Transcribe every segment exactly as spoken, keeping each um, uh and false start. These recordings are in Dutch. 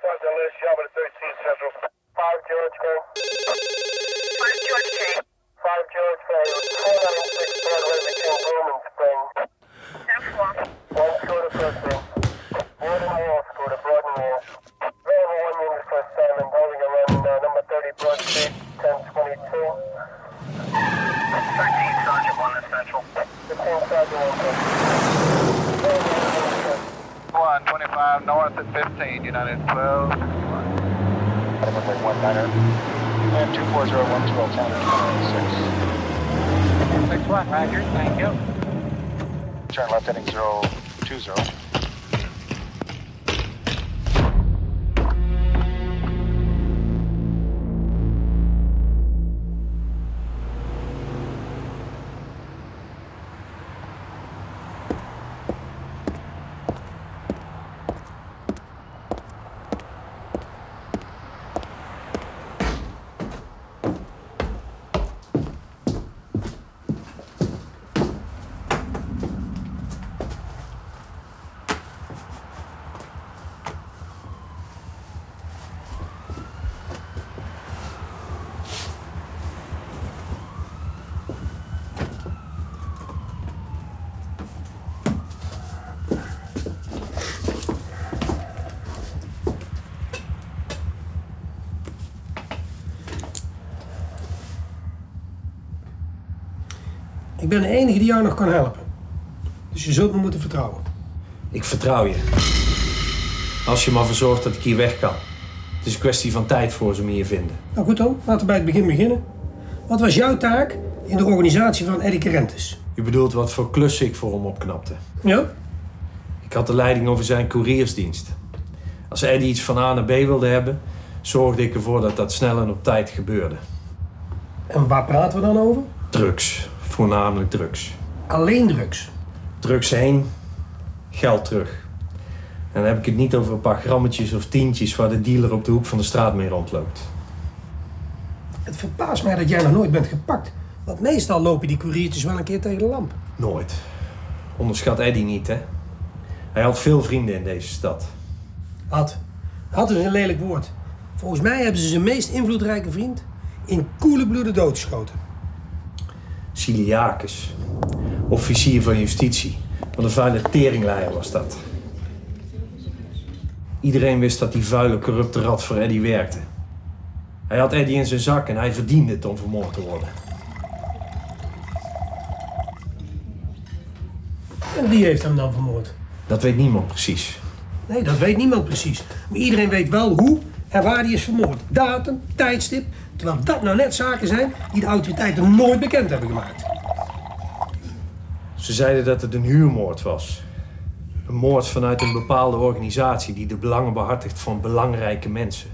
Sergeant Liz, Shelby thirteen Central. five George, go. five George K. five George, go. four nine six Broadway between Bloom and Spring. ten four. one Scooter first thing. Warden Wall, Scooter, Broaden Wall. Available one unit for assignment, holding a run, uh, number thirty Broad Street, ten twenty-two. thirteen Sergeant one Central. fifteen Sergeant one, go. one twenty-five north at fifteen, United twelve. one niner. And two four zero one twelve Tanner six. six one, Roger, thank you. Turn left heading zero two zero. Ik ben de enige die jou nog kan helpen. Dus je zult me moeten vertrouwen. Ik vertrouw je. Als je maar verzorgt dat ik hier weg kan. Het is een kwestie van tijd voor ze me hier vinden. Nou goed dan, laten we bij het begin beginnen. Wat was jouw taak in de organisatie van Eddie Carentes? Je bedoelt wat voor klussen ik voor hem opknapte. Ja? Ik had de leiding over zijn couriersdienst. Als Eddie iets van A naar B wilde hebben, zorgde ik ervoor dat dat snel en op tijd gebeurde. En waar praten we dan over? Drugs. Voornamelijk drugs. Alleen drugs. Drugs heen, geld terug. En dan heb ik het niet over een paar grammetjes of tientjes waar de dealer op de hoek van de straat mee rondloopt. Het verbaast mij dat jij nog nooit bent gepakt. Want meestal lopen die couriertjes wel een keer tegen de lamp. Nooit. Onderschat Eddie niet, hè. Hij had veel vrienden in deze stad. Had. Had is een lelijk woord. Volgens mij hebben ze zijn meest invloedrijke vriend in koele bloeden doodgeschoten. Siliakis. Officier van justitie. Wat een vuile teringleier was dat. Iedereen wist dat die vuile, corrupte rat voor Eddie werkte. Hij had Eddie in zijn zak en hij verdiende het om vermoord te worden. En wie heeft hem dan vermoord? Dat weet niemand precies. Nee, dat weet niemand precies. Maar iedereen weet wel hoe en waar hij is vermoord. Datum, tijdstip. Terwijl dat nou net zaken zijn die de autoriteiten nooit bekend hebben gemaakt. Ze zeiden dat het een huurmoord was. Een moord vanuit een bepaalde organisatie die de belangen behartigt van belangrijke mensen.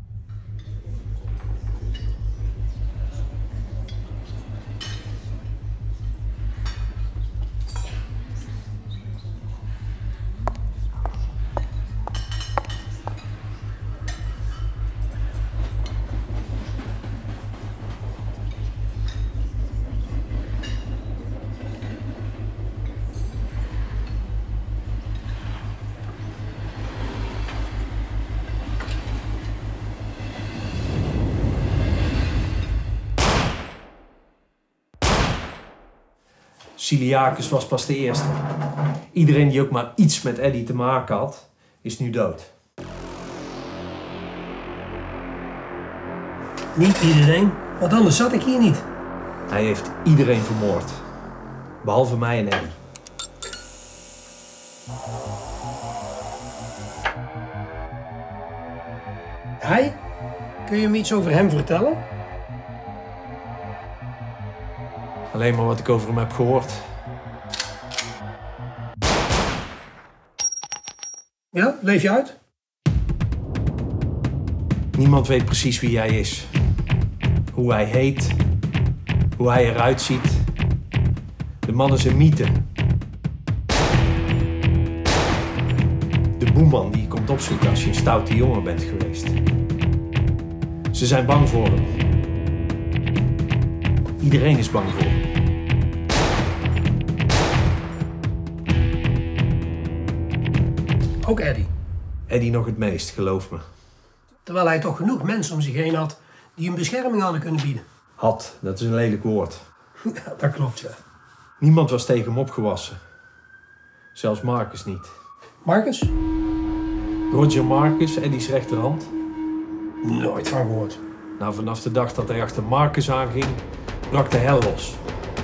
Siliakis was pas de eerste. Iedereen die ook maar iets met Eddie te maken had, is nu dood. Niet iedereen, want anders zat ik hier niet. Hij heeft iedereen vermoord. Behalve mij en Eddie. Hij? Kun je me iets over hem vertellen? Alleen maar wat ik over hem heb gehoord. Ja, leef je uit? Niemand weet precies wie hij is. Hoe hij heet. Hoe hij eruit ziet. De man is een mythe. De boeman die je komt opzoeken als je een stoute jongen bent geweest. Ze zijn bang voor hem. Iedereen is bang voor hem. Ook Eddie. Eddie nog het meest, geloof me. Terwijl hij toch genoeg mensen om zich heen had die hem bescherming hadden kunnen bieden. Had, dat is een lelijk woord. Ja, dat klopt, ja. Niemand was tegen hem opgewassen. Zelfs Marcus niet. Marcus? Roger Marcus, Eddie's rechterhand. Nooit van gehoord. Nou, vanaf de dag dat hij achter Marcus aanging, brak de hel los.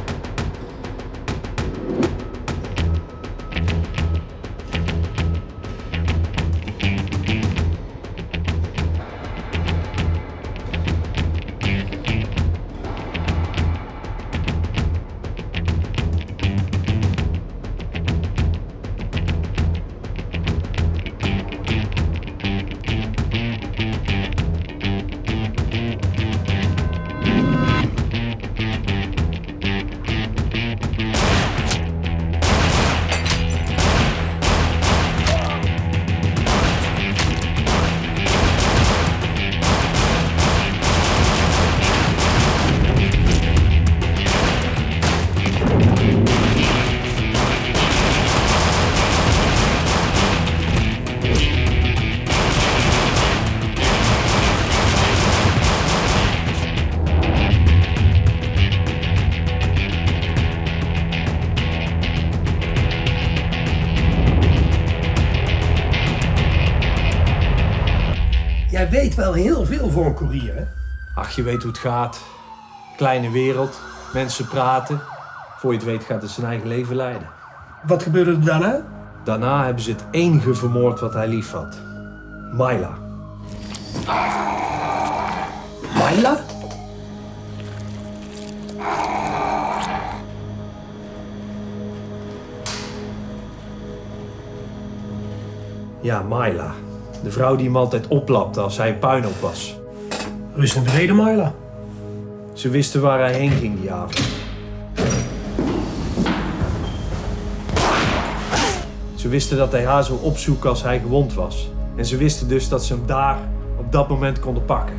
Jij weet wel heel veel voor een koerier, hè? Ach, je weet hoe het gaat. Kleine wereld, mensen praten. Voor je het weet gaat het zijn eigen leven leiden. Wat gebeurde er daarna? Daarna hebben ze het enige vermoord wat hij lief had. Myla. Myla? Ja, Myla. De vrouw die hem altijd oplapte als hij een puinhoop was. Rust en vrede, Myla. Ze wisten waar hij heen ging die avond. Ze wisten dat hij haar zou opzoeken als hij gewond was. En ze wisten dus dat ze hem daar op dat moment konden pakken.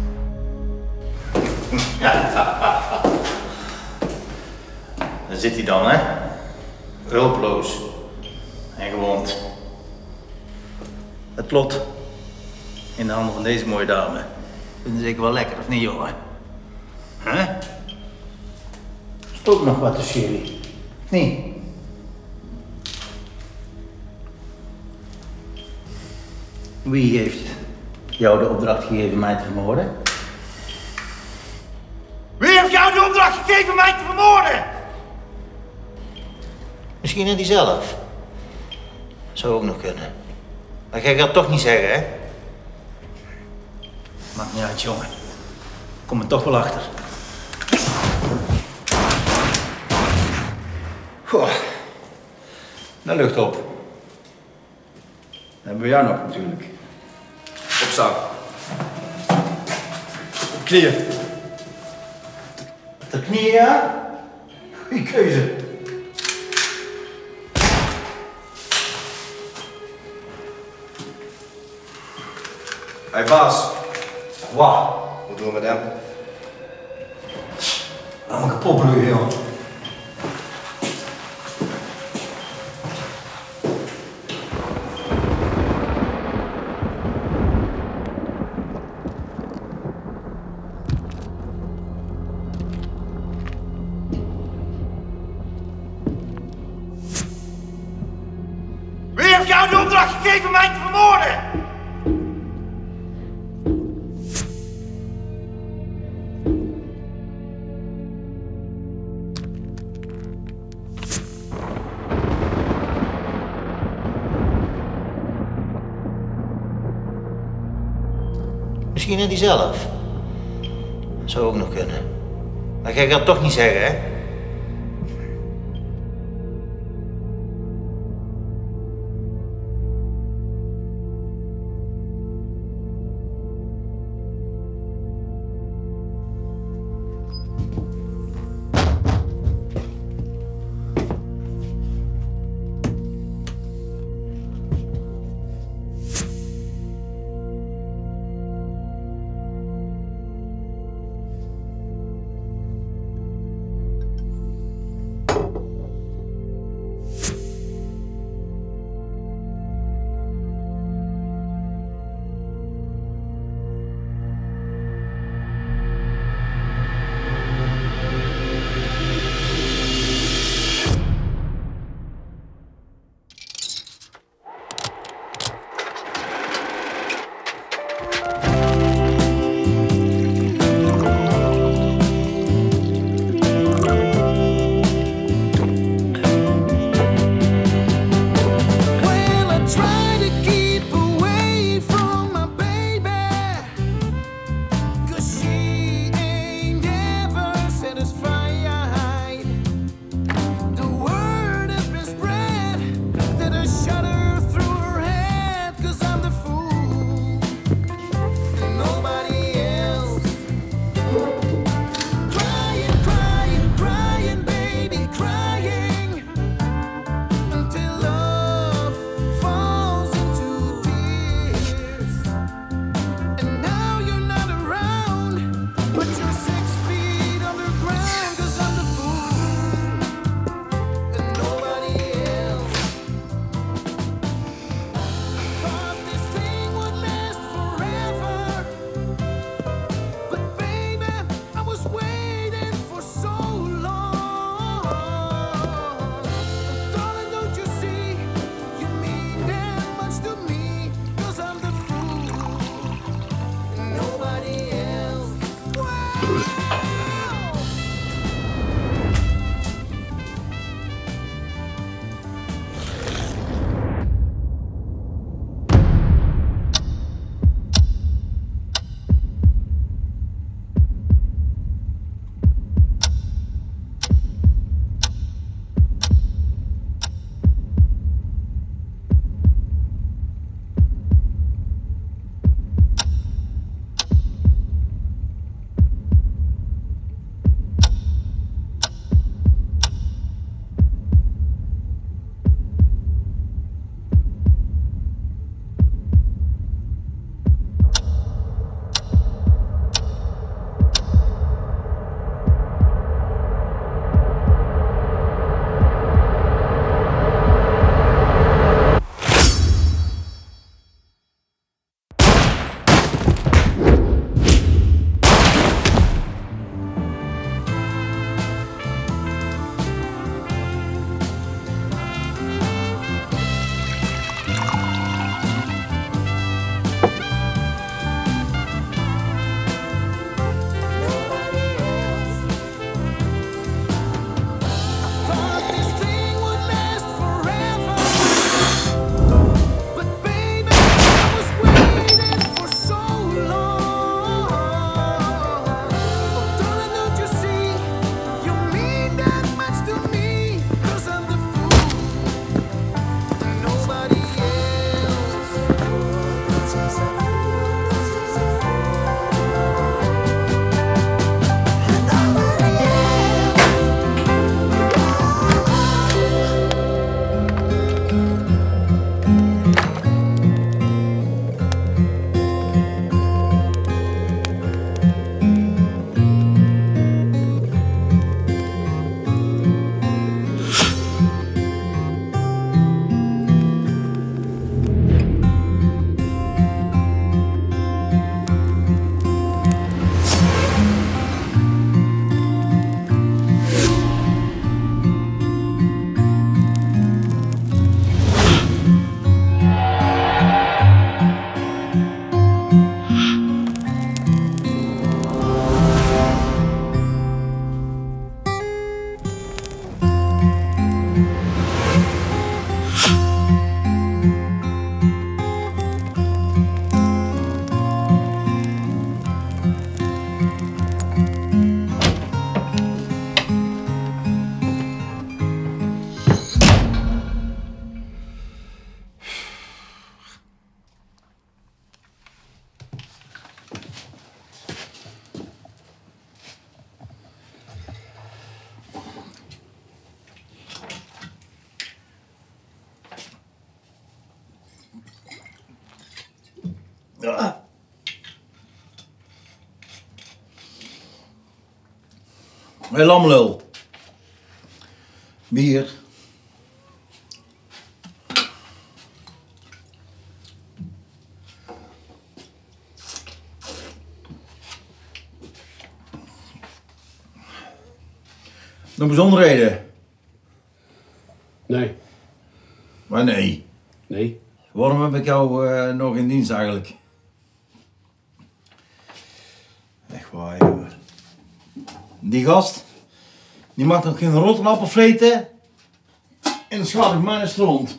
Daar zit hij dan, hè? Hulpeloos. En gewond. Het lot in de handen van deze mooie dame. Vinden ze zeker wel lekker, of niet, jongen? Huh? Is ook nog wat tussen jullie? Of niet? Wie heeft jou de opdracht gegeven mij te vermoorden? Wie heeft jou de opdracht gegeven mij te vermoorden? Misschien Eddie zelf. Zou ook nog kunnen. Maar jij gaat het toch niet zeggen, hè? Maakt niet uit, jongen. Kom er toch wel achter. Goh. Dat lucht op. Dat hebben we jou nog natuurlijk. Opstaan. Knieën. De knieën, ja? Goeie keuze. Hé, baas. Wat? Wat doen we met hem? Laat me kapot bloeien, joh. Wie heeft jou de opdracht gegeven mij te vermoorden? Misschien Eddie zelf. Zou ook nog kunnen. Maar jij gaat het toch niet zeggen, hè? Ja. Hé, lamlul. Bier. Nog bijzonderheden? Nee. Maar nee. Nee. Waarom heb ik jou uh, nog in dienst eigenlijk? Echt waar, joh. Die gast, die mag nog geen rotlappen vreten en dan schat ik mijn stront.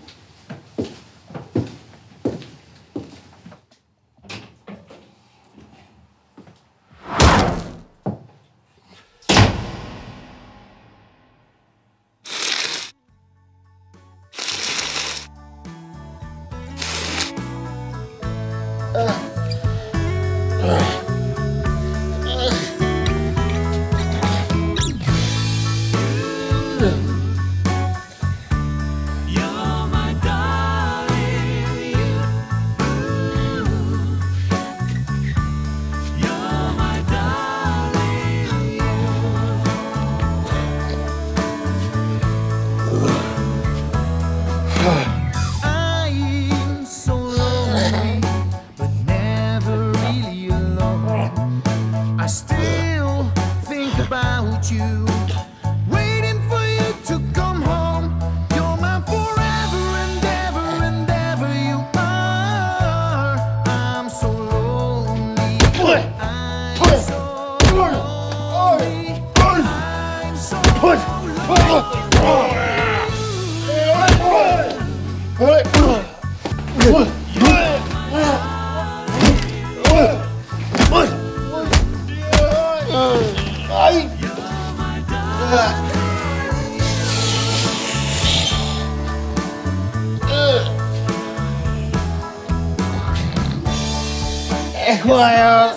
Echt waar, ja.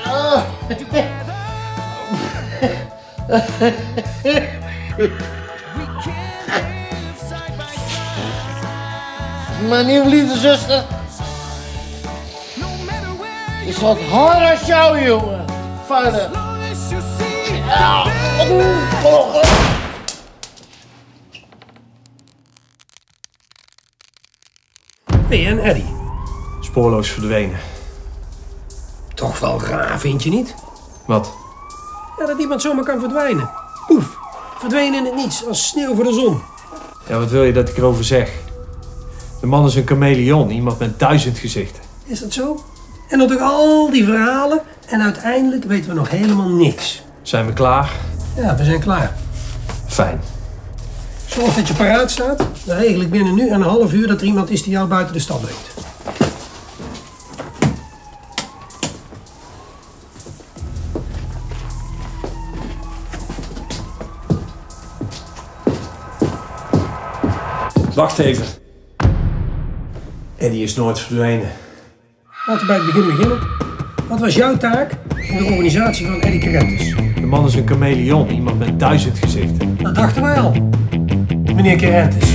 Mijn nieuwe lieve zuster is wat hard als jou, jongen. Vader. Ja. Hey, en Eddie? Spoorloos verdwenen. Toch wel raar, vind je niet? Wat? Ja, dat iemand zomaar kan verdwijnen. Poef, verdwenen in het niets, als sneeuw voor de zon. Ja, wat wil je dat ik erover zeg? De man is een chameleon, iemand met duizend gezichten. Is dat zo? En dan toch al die verhalen en uiteindelijk weten we nog helemaal niks. Zijn we klaar? Ja, we zijn klaar. Fijn. Zorg dat je paraat staat. Dan regel ik binnen nu en een half uur dat er iemand is die jou buiten de stad brengt. Wacht even. Eddie is nooit verdwenen. Laten we bij het begin beginnen. Wat was jouw taak in de organisatie van Eddie Kerentis? De man is een chameleon, iemand met duizend gezichten. Dat dachten wij al, meneer Kerentis.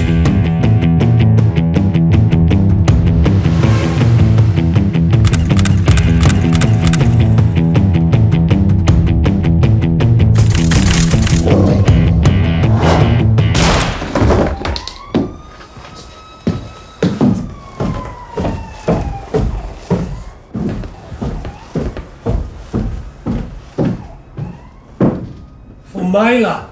Myla.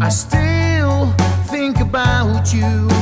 I still think about you.